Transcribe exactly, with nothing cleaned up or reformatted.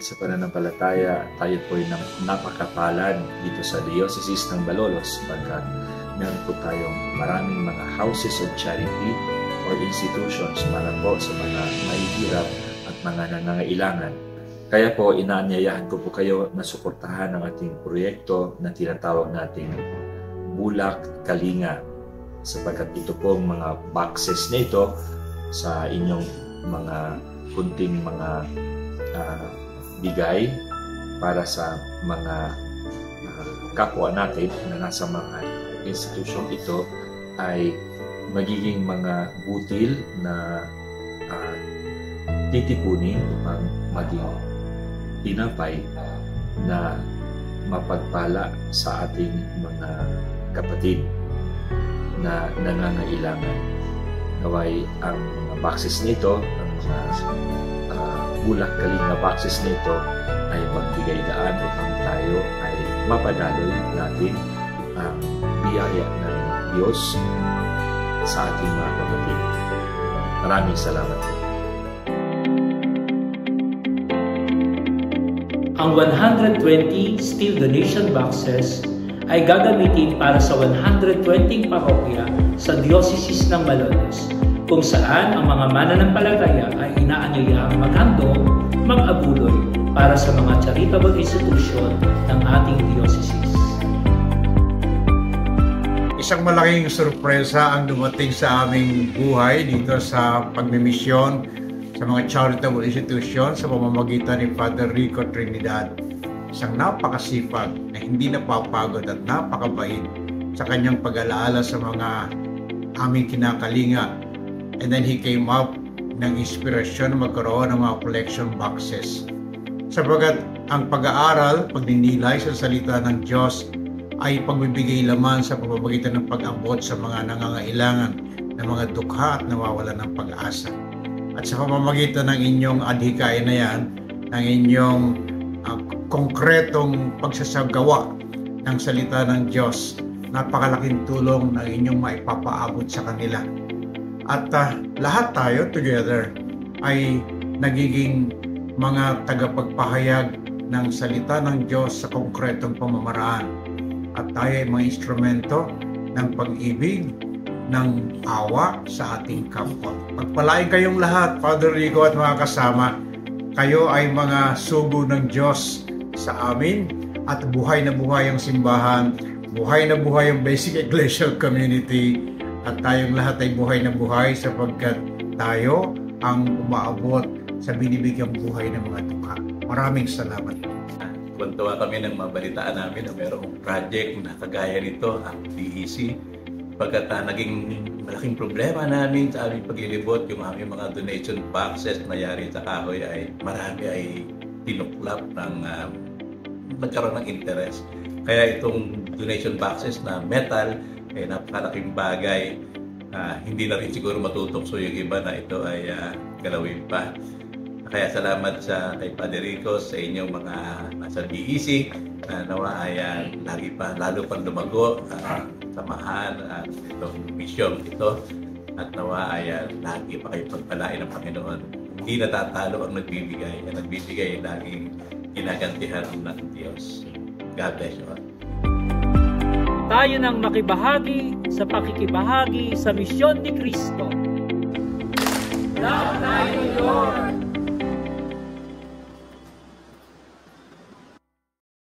sa pananampalataya, tayo po ay napakapalad dito sa Diocese ng Malolos pagkat meron po tayong maraming mga houses of charity or institutions para po sa mga mahihirap at mga nangangailangan. Kaya po, inaanyayahan ko po kayo na suportahan ang ating proyekto na tinatawag nating Bulak Kalinga, sapagkat ito pong mga boxes na ito sa inyong mga kunting mga uh, bigay para sa mga uh, kapwa natin na nasa mga institusyong ito ay magiging mga butil na uh, titipunin upang maging tinapay na mapagpala sa ating mga kapatid na nangangailangan. Naway ang mga boxes nito, ang mga uh, Bulak Kalinga boxes nito ay magbigay daan upang tayo ay mapadaloy natin ang biyaya ng Diyos sa ating mga kapatid. Maraming salamat po. Ang one hundred twenty steel donation boxes ay gagamitin para sa one hundred twenty parokya sa Diocese ng Malolos, kung saan ang mga mananampalataya ay inaanyayang maghandog, mag-abuloy para sa mga charitable institution ng ating Diocese. Isang malaking sorpresa ang dumating sa aming buhay dito sa pagmimisyon sa mga charitable institution sa pamamagitan ni Father Rico Trinidad. Isang napakasipag na hindi napapagod at napakabait sa kanyang pag-alaala sa mga aming kinakalinga. And then he came up ng inspirasyon na magkaroon ng mga collection boxes. Sapagat ang pag-aaral, pagninilay sa salita ng Diyos ay pagbibigay laman sa pamamagitan ng pag-abot sa mga nangangailangan ng mga dukha at nawawalan ng pag-asa. At sa pamamagitan ng inyong adhikain na yan, ng inyong uh, konkretong pagsasagawa ng salita ng Diyos, napakalaking tulong na inyong maipapaabot sa kanila. At uh, lahat tayo together ay nagiging mga tagapagpahayag ng salita ng Diyos sa konkretong pamamaraan. At tayo ay mga instrumento ng pag-ibig, ng awa sa ating kapwa. Pagpalain kayong lahat, Father Rico at mga kasama. Kayo ay mga sugo ng Diyos sa amin at buhay na buhay ang simbahan, buhay na buhay ang basic ecclesial community, at tayong lahat ay buhay na buhay sapagkat tayo ang umaabot sa binibigyang buhay ng mga dukha. Maraming salamat. Tuwa kami ng mabalitaan namin na mayroong project na kagaya nito, ang D E C. Pagkat uh, naging malaking problema namin sa aming paglilibot, yung aming mga donation boxes na yari sa kahoy ay marami ay tinuklap ng uh, nagkaroon ng interest. Kaya itong donation boxes na metal ay napakalaking bagay. Uh, hindi na rin siguro matutokso yung iba na ito ay uh, galawin pa. Kaya salamat sa kay Padre Rico sa inyong mga nasa D E C na uh, nawa ay uh, lagi pa, lalo pang lumago uh, samahan at uh, itong misyon ito, at nawa ay uh, lagi pa kayo pagpalain ng Panginoon. Hindi natatalo ang nagbibigay, ang nagbibigay ay laging ginagantihan ng Diyos. God bless you all. Tayo nang makibahagi sa pakikibahagi sa misyon ni Kristo. Love tayo, Lord!